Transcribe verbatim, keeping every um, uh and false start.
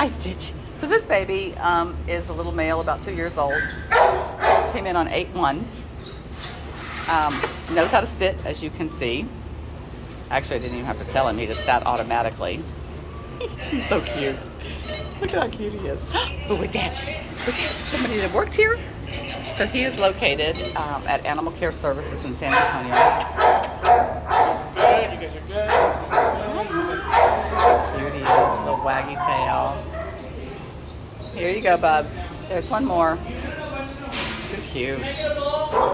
Hi, Stitch. So this baby um, is a little male, about two years old. Came in on eight one. Um, knows how to sit, as you can see. Actually, I didn't even have to tell him. He just sat automatically. He's so cute. Look at how cute he is. Who was that? Was that somebody that worked here? So he is located um, at Animal Care Services in San Antonio. Good, you guys are good. How cute he is, little waggy tail. Here you go, Bubs. There's one more. Too cute.